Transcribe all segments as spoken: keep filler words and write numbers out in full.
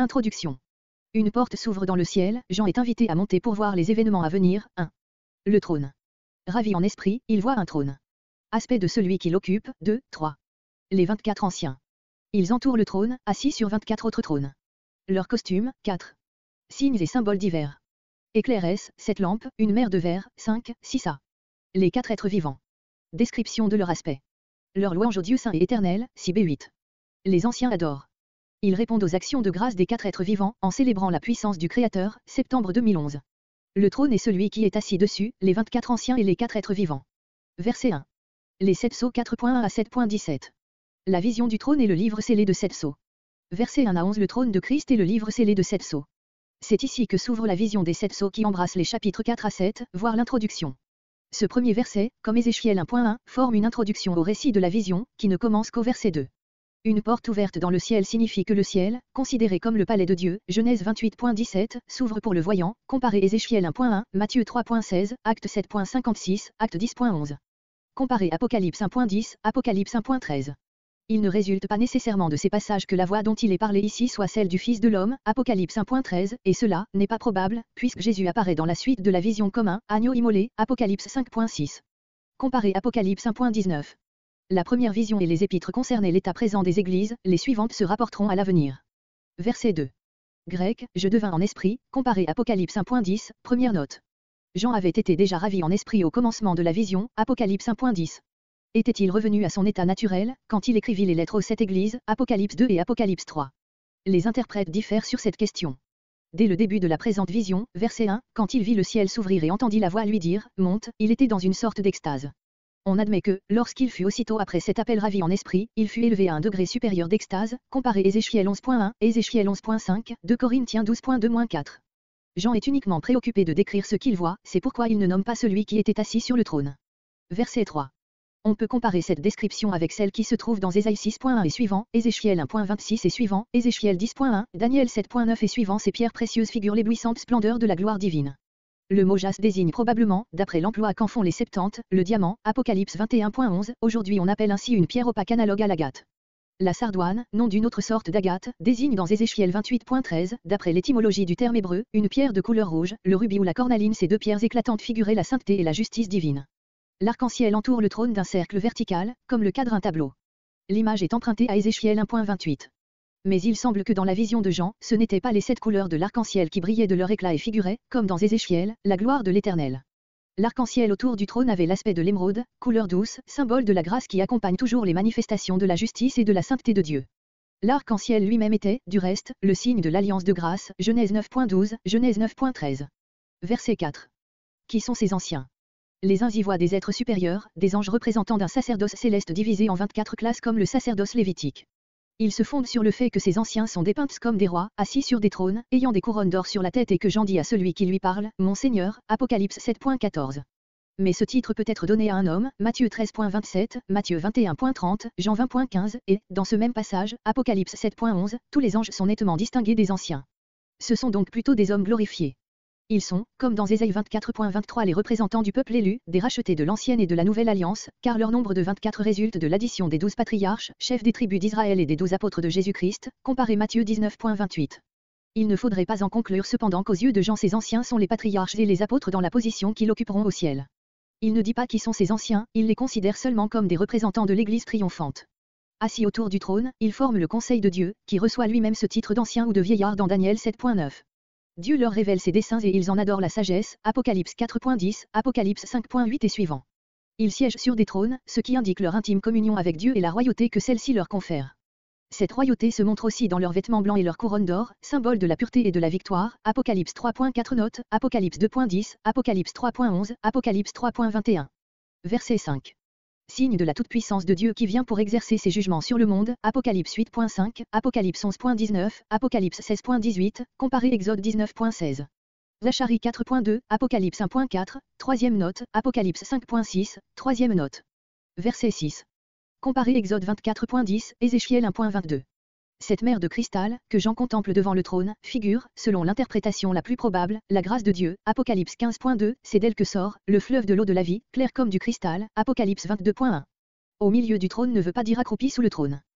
Introduction. Une porte s'ouvre dans le ciel, Jean est invité à monter pour voir les événements à venir. un. Le trône. Ravi en esprit, il voit un trône. Aspect de celui qui l'occupe. deux. trois. Les vingt-quatre anciens. Ils entourent le trône, assis sur vingt-quatre autres trônes. Leurs costumes. quatre. Signes et symboles divers. Éclairesse, sept lampes, une mer de verre. cinq. six a. Les quatre êtres vivants. Description de leur aspect. Leur louange au Dieu saint et éternel. six b huit. Les anciens adorent. Ils répondent aux actions de grâce des quatre êtres vivants, en célébrant la puissance du Créateur. Septembre deux mille onze. Le trône est celui qui est assis dessus, les vingt-quatre anciens et les quatre êtres vivants. Verset un. Les sept sceaux quatre point un à sept point dix-sept. La vision du trône et le livre scellé de sept sceaux. Verset un à onze. Le trône de Christ et le livre scellé de sept sceaux. C'est ici que s'ouvre la vision des sept sceaux qui embrasse les chapitres quatre à sept, voire l'introduction. Ce premier verset, comme Ézéchiel un point un, forme une introduction au récit de la vision, qui ne commence qu'au verset deux. Une porte ouverte dans le ciel signifie que le ciel, considéré comme le palais de Dieu, Genèse vingt-huit point dix-sept, s'ouvre pour le voyant, comparé Ézéchiel un point un, Matthieu trois point seize, Acte sept point cinquante-six, Acte dix point onze. Comparé Apocalypse un point dix, Apocalypse un point treize. Il ne résulte pas nécessairement de ces passages que la voix dont il est parlé ici soit celle du Fils de l'homme, Apocalypse un point treize, et cela n'est pas probable, puisque Jésus apparaît dans la suite de la vision comme un agneau immolé, Apocalypse cinq point six. Comparé Apocalypse un point dix-neuf. La première vision et les épîtres concernaient l'état présent des églises, les suivantes se rapporteront à l'avenir. Verset deux. Grec, je devins en esprit, comparé Apocalypse un point dix, première note. Jean avait été déjà ravi en esprit au commencement de la vision, Apocalypse un point dix. Était-il revenu à son état naturel, quand il écrivit les lettres aux sept églises, Apocalypse deux et Apocalypse trois? Les interprètes diffèrent sur cette question. Dès le début de la présente vision, verset un, quand il vit le ciel s'ouvrir et entendit la voix lui dire, monte, il était dans une sorte d'extase. On admet que, lorsqu'il fut aussitôt après cet appel ravi en esprit, il fut élevé à un degré supérieur d'extase, comparé Ézéchiel onze point un, Ézéchiel onze point cinq, deux Corinthiens douze point deux quatre. Jean est uniquement préoccupé de décrire ce qu'il voit, c'est pourquoi il ne nomme pas celui qui était assis sur le trône. Verset trois. On peut comparer cette description avec celle qui se trouve dans Ésaïe six point un et suivant, Ézéchiel un point vingt-six et suivant, Ézéchiel dix point un, Daniel sept point neuf et suivant. Ces pierres précieuses figurent l'éblouissante splendeur de la gloire divine. Le mot jas désigne probablement, d'après l'emploi qu'en font les Septante, le diamant, Apocalypse vingt et un point onze, aujourd'hui on appelle ainsi une pierre opaque analogue à l'agate. La sardoine, nom d'une autre sorte d'agate, désigne dans Ézéchiel vingt-huit point treize, d'après l'étymologie du terme hébreu, une pierre de couleur rouge, le rubis ou la cornaline. Ces deux pierres éclatantes figuraient la sainteté et la justice divine. L'arc-en-ciel entoure le trône d'un cercle vertical, comme le cadre d'un tableau. L'image est empruntée à Ézéchiel un point vingt-huit. Mais il semble que dans la vision de Jean, ce n'étaient pas les sept couleurs de l'arc-en-ciel qui brillaient de leur éclat et figuraient, comme dans Ézéchiel, la gloire de l'Éternel. L'arc-en-ciel autour du trône avait l'aspect de l'émeraude, couleur douce, symbole de la grâce qui accompagne toujours les manifestations de la justice et de la sainteté de Dieu. L'arc-en-ciel lui-même était, du reste, le signe de l'alliance de grâce, Genèse neuf point douze, Genèse neuf point treize. Verset quatre. Qui sont ces anciens? Les uns y voient des êtres supérieurs, des anges représentant d'un sacerdoce céleste divisé en vingt-quatre classes comme le sacerdoce lévitique. Ils se fondent sur le fait que ces anciens sont dépeints comme des rois, assis sur des trônes, ayant des couronnes d'or sur la tête et que Jean dit à celui qui lui parle, mon Seigneur, Apocalypse sept point quatorze. Mais ce titre peut être donné à un homme, Matthieu treize point vingt-sept, Matthieu vingt et un point trente, Jean vingt point quinze, et, dans ce même passage, Apocalypse sept point onze, tous les anges sont nettement distingués des anciens. Ce sont donc plutôt des hommes glorifiés. Ils sont, comme dans Ésaïe vingt-quatre point vingt-trois, les représentants du peuple élu, des rachetés de l'ancienne et de la nouvelle alliance, car leur nombre de vingt-quatre résulte de l'addition des douze patriarches, chefs des tribus d'Israël et des douze apôtres de Jésus-Christ, comparé Matthieu dix-neuf point vingt-huit. Il ne faudrait pas en conclure cependant qu'aux yeux de Jean ces anciens sont les patriarches et les apôtres dans la position qu'ils occuperont au ciel. Il ne dit pas qui sont ces anciens, il les considère seulement comme des représentants de l'Église triomphante. Assis autour du trône, ils forment le Conseil de Dieu, qui reçoit lui-même ce titre d'ancien ou de vieillard dans Daniel sept point neuf. Dieu leur révèle ses desseins et ils en adorent la sagesse, Apocalypse quatre point dix, Apocalypse cinq point huit et suivants. Ils siègent sur des trônes, ce qui indique leur intime communion avec Dieu et la royauté que celle-ci leur confère. Cette royauté se montre aussi dans leurs vêtements blancs et leur couronne d'or, symbole de la pureté et de la victoire, Apocalypse trois point quatre note, Apocalypse deux point dix, Apocalypse trois point onze, Apocalypse trois point vingt et un. Verset cinq. Signe de la toute-puissance de Dieu qui vient pour exercer ses jugements sur le monde, Apocalypse huit point cinq, Apocalypse onze point dix-neuf, Apocalypse seize point dix-huit, comparé Exode dix-neuf point seize. Zacharie quatre point deux, Apocalypse un point quatre, troisième note, Apocalypse cinq point six, troisième note. Verset six. Comparé Exode vingt-quatre point dix, Ézéchiel un point vingt-deux. Cette mer de cristal, que Jean contemple devant le trône, figure, selon l'interprétation la plus probable, la grâce de Dieu, Apocalypse quinze point deux, c'est d'elle que sort, le fleuve de l'eau de la vie, clair comme du cristal, Apocalypse vingt-deux point un. Au milieu du trône ne veut pas dire accroupi sous le trône.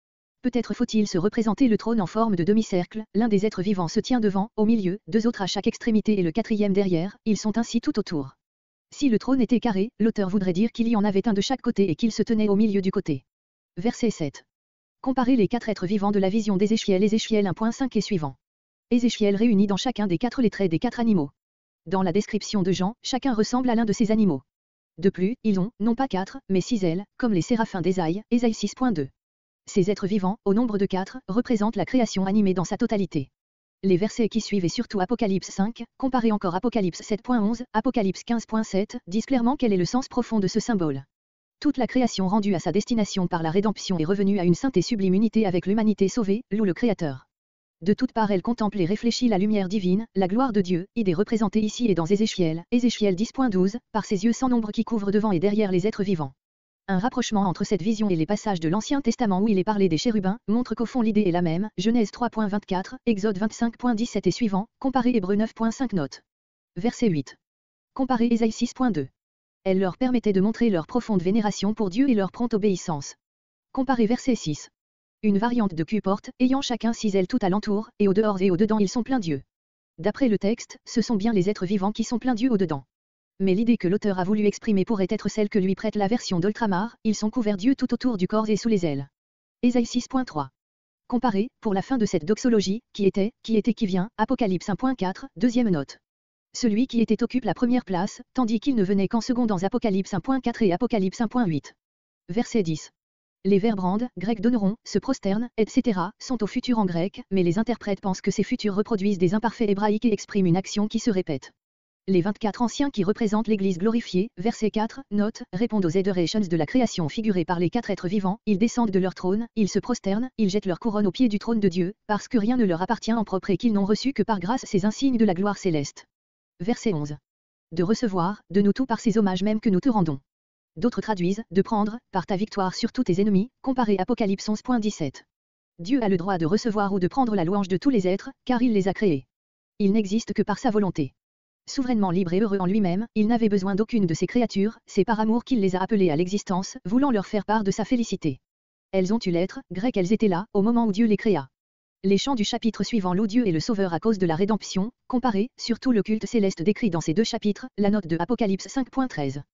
Peut-être faut-il se représenter le trône en forme de demi-cercle, l'un des êtres vivants se tient devant, au milieu, deux autres à chaque extrémité et le quatrième derrière, ils sont ainsi tout autour. Si le trône était carré, l'auteur voudrait dire qu'il y en avait un de chaque côté et qu'il se tenait au milieu du côté. Verset sept. Comparez les quatre êtres vivants de la vision d'Ézéchiel. Ézéchiel un point cinq et suivant. Ézéchiel réunit dans chacun des quatre les traits des quatre animaux. Dans la description de Jean, chacun ressemble à l'un de ces animaux. De plus, ils ont, non pas quatre, mais six ailes, comme les séraphins d'Ésaïe, Ésaïe six point deux. Ces êtres vivants, au nombre de quatre, représentent la création animée dans sa totalité. Les versets qui suivent et surtout Apocalypse cinq, comparez encore Apocalypse sept point onze, Apocalypse quinze point sept, disent clairement quel est le sens profond de ce symbole. Toute la création rendue à sa destination par la rédemption est revenue à une sainte et sublime unité avec l'humanité sauvée, loue le Créateur. De toutes parts elle contemple et réfléchit la lumière divine, la gloire de Dieu, idée représentée ici et dans Ézéchiel, Ézéchiel dix point douze, par ses yeux sans nombre qui couvrent devant et derrière les êtres vivants. Un rapprochement entre cette vision et les passages de l'Ancien Testament où il est parlé des chérubins, montre qu'au fond l'idée est la même, Genèse trois point vingt-quatre, Exode vingt-cinq point dix-sept et suivant, comparez Hébreux neuf point cinq note. Verset huit. Comparez Ésaïe six point deux. Elle leur permettait de montrer leur profonde vénération pour Dieu et leur prompte obéissance. Comparez verset six. Une variante de Q-porte, ayant chacun six ailes tout alentour, et au dehors et au dedans ils sont pleins d'yeux. D'après le texte, ce sont bien les êtres vivants qui sont pleins d'yeux au dedans. Mais l'idée que l'auteur a voulu exprimer pourrait être celle que lui prête la version d'Ultramar, ils sont couverts d'yeux tout autour du corps et sous les ailes. Ésaïe six point trois. Comparez, pour la fin de cette doxologie, qui était, qui était qui vient, Apocalypse un point quatre, deuxième note. Celui qui était occupe la première place, tandis qu'il ne venait qu'en second dans Apocalypse un point quatre et Apocalypse un point huit. Verset dix. Les verbes rendent, grec donneront, se prosternent, et cetera, sont au futur en grec, mais les interprètes pensent que ces futurs reproduisent des imparfaits hébraïques et expriment une action qui se répète. Les vingt-quatre anciens qui représentent l'Église glorifiée, verset quatre, note, répondent aux adorations de la création figurée par les quatre êtres vivants, ils descendent de leur trône, ils se prosternent, ils jettent leur couronne aux pieds du trône de Dieu, parce que rien ne leur appartient en propre et qu'ils n'ont reçu que par grâce ces insignes de la gloire céleste. Verset onze. De recevoir, de nous tout par ces hommages mêmes que nous te rendons. D'autres traduisent, de prendre, par ta victoire sur tous tes ennemis, comparez Apocalypse onze point dix-sept. Dieu a le droit de recevoir ou de prendre la louange de tous les êtres, car il les a créés. Il n'existe que par sa volonté. Souverainement libre et heureux en lui-même, il n'avait besoin d'aucune de ses créatures, c'est par amour qu'il les a appelées à l'existence, voulant leur faire part de sa félicité. Elles ont eu l'être, grec elles étaient là, au moment où Dieu les créa. Les chants du chapitre suivant louent Dieu et le Sauveur à cause de la rédemption, comparez, surtout le culte céleste décrit dans ces deux chapitres, la note de Apocalypse cinq point treize.